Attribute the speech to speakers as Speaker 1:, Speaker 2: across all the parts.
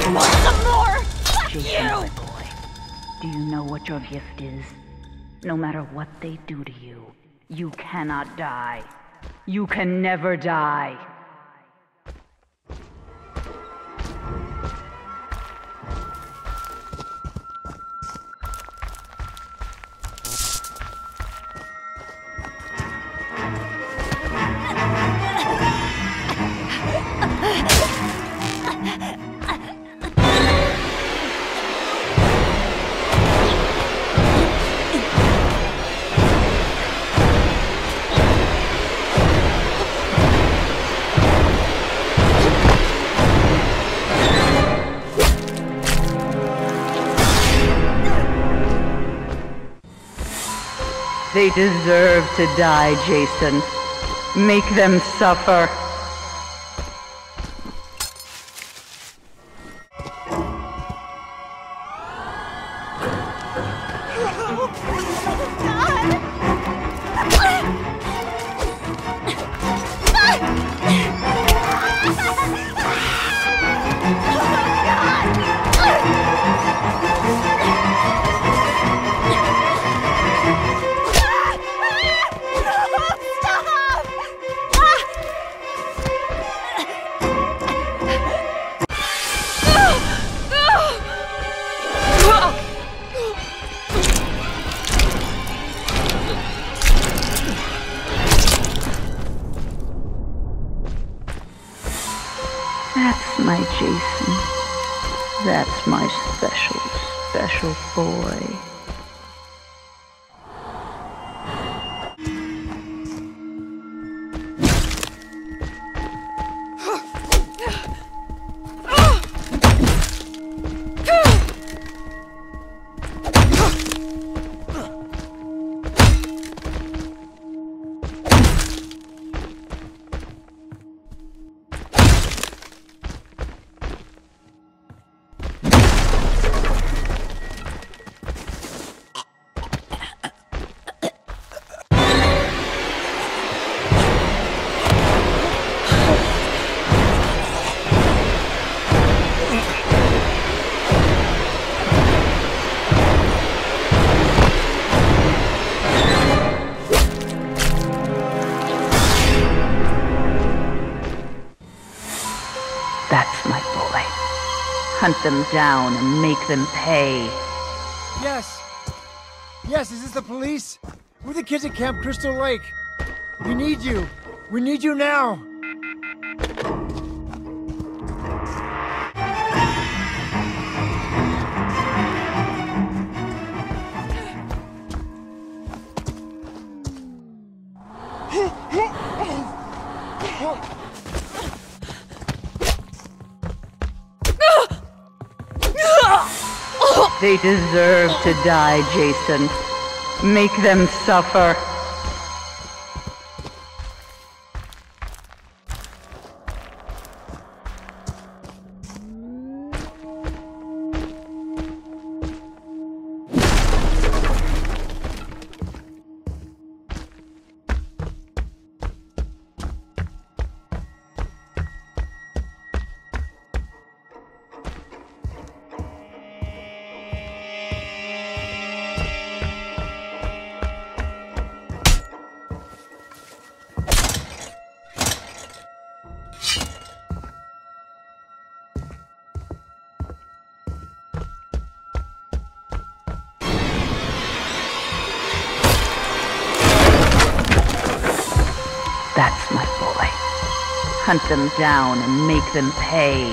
Speaker 1: Want some more? Fuck
Speaker 2: Jason,
Speaker 1: you!
Speaker 2: my boy, do you know what your gift is? No matter what they do to you, you cannot die. You can never die. They deserve to die, Jason. Make them suffer. That's my Jason. That's my special, special boy. That's my boy. Hunt them down and make them pay.
Speaker 3: Yes! Yes, is this the police? We're the kids at Camp Crystal Lake. We need you. We need you now.
Speaker 2: They deserve to die, Jason. Make them suffer. That's my boy. Hunt them down and make them pay.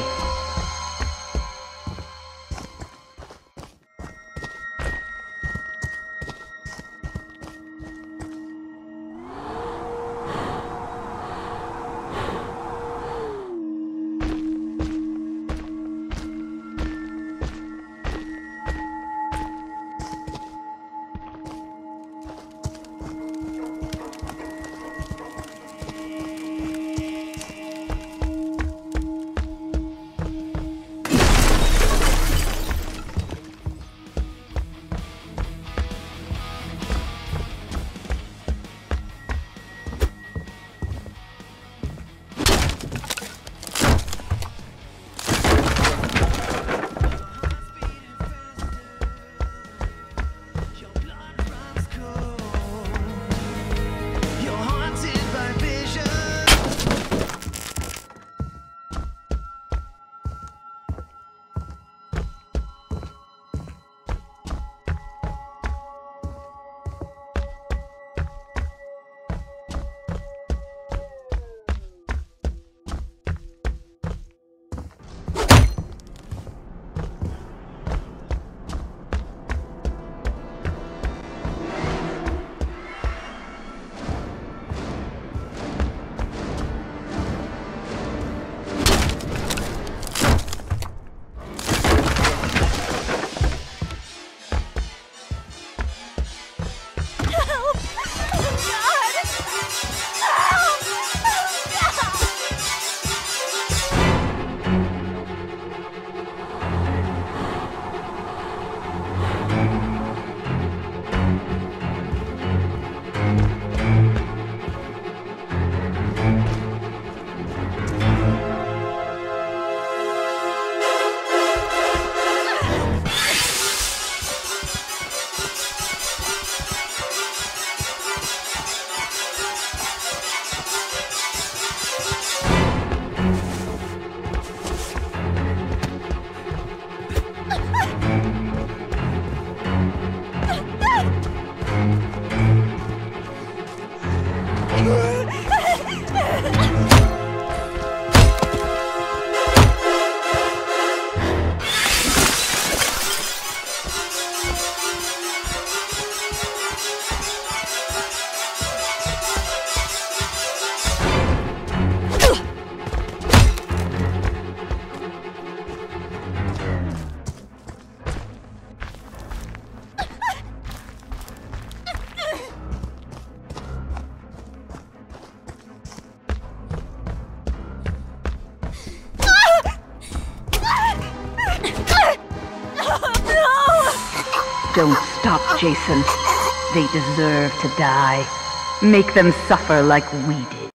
Speaker 2: Don't stop, Jason. They deserve to die. Make them suffer like we did.